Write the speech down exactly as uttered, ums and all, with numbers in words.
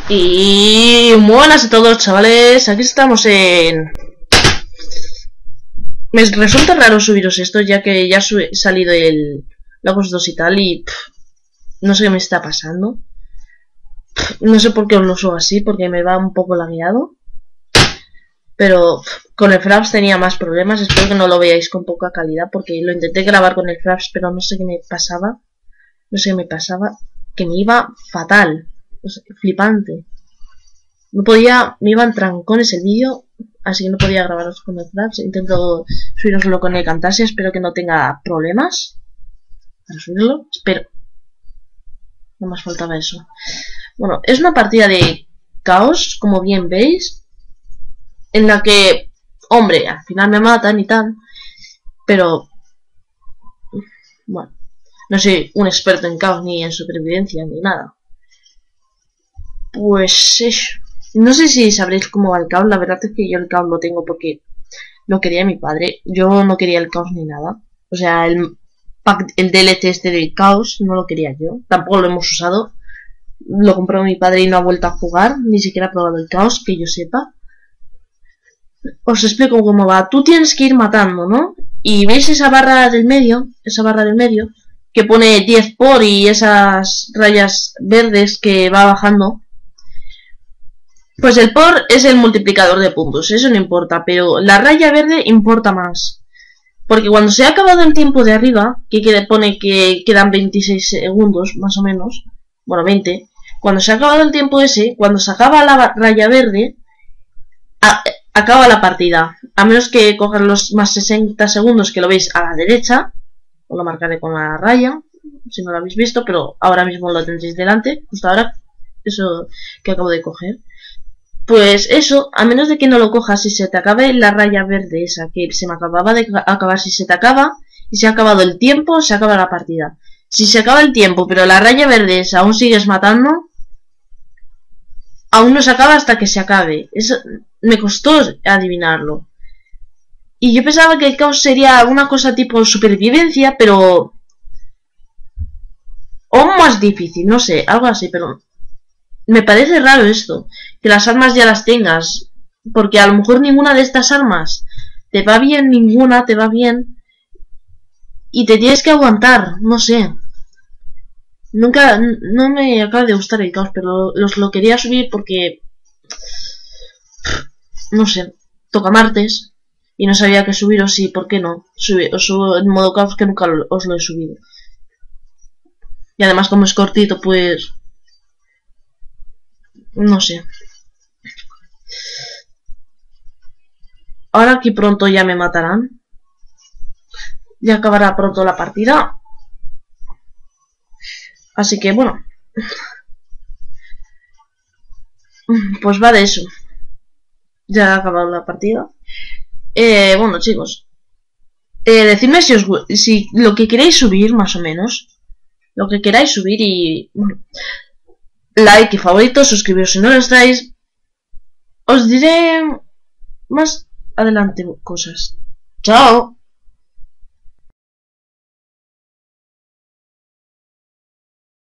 Y buenas a todos, chavales. Aquí estamos en... Me resulta raro subiros esto, ya que ya he salido el Lagos dos y tal, y pff, no sé qué me está pasando. Pff, no sé por qué os lo subo así, porque me va un poco lagueado. Pero pff, con el Fraps tenía más problemas. Espero que no lo veáis con poca calidad, porque lo intenté grabar con el Fraps, pero no sé qué me pasaba. No sé qué me pasaba. Que me iba fatal. O sea, flipante. No podía, me iban trancones el vídeo, así que no podía grabaros con el Fraps. Intento subiroslo con el Camtasia, espero que no tenga problemas para subirlo, espero. No más faltaba eso. Bueno, es una partida de caos, como bien veis, en la que, hombre, al final me matan y tal, pero, bueno, no soy un experto en caos ni en supervivencia ni nada. Pues eso. No sé si sabréis cómo va el caos. La verdad es que yo el caos lo tengo porque lo quería mi padre. Yo no quería el caos ni nada. O sea, el pack, el D L C este del caos no lo quería yo. Tampoco lo hemos usado. Lo compró mi padre y no ha vuelto a jugar. Ni siquiera ha probado el caos, que yo sepa. Os explico cómo va. Tú tienes que ir matando, ¿no? Y veis esa barra del medio, esa barra del medio, que pone diez por y esas rayas verdes que va bajando. Pues el por es el multiplicador de puntos, eso no importa, pero la raya verde importa más. Porque cuando se ha acabado el tiempo de arriba, que pone que quedan veintiséis segundos, más o menos, bueno, veinte, cuando se ha acabado el tiempo ese, cuando se acaba la raya verde, a, acaba la partida. A menos que cojas los más sesenta segundos que lo veis a la derecha, os lo marcaré con la raya, si no lo habéis visto, pero ahora mismo lo tendréis delante, justo ahora, eso que acabo de coger. Pues eso, a menos de que no lo cojas, si se te acabe la raya verde esa que se me acababa de acabar, si se te acaba y se ha acabado el tiempo, se acaba la partida. Si se acaba el tiempo, pero la raya verde esa aún sigues matando, aún no se acaba hasta que se acabe. Eso me costó adivinarlo. Y yo pensaba que el caos sería una cosa tipo supervivencia, pero... o más difícil, no sé, algo así, pero... me parece raro esto, que las armas ya las tengas, porque a lo mejor ninguna de estas armas te va bien, ninguna te va bien, y te tienes que aguantar, no sé. Nunca, no me acaba de gustar el caos, pero los lo quería subir porque, no sé, toca martes, y no sabía qué subiros y por qué no. Subir, os subo en modo caos que nunca lo, os lo he subido. Y además como es cortito, pues... no sé. Ahora aquí pronto ya me matarán. Ya acabará pronto la partida. Así que bueno. Pues va de eso. Ya ha acabado la partida. Eh, bueno, chicos. Eh, decidme si, os, si lo que queréis subir, más o menos. Lo que queráis subir y... bueno, like y favorito, suscribiros si no lo estáis. Os diré más adelante cosas. Chao.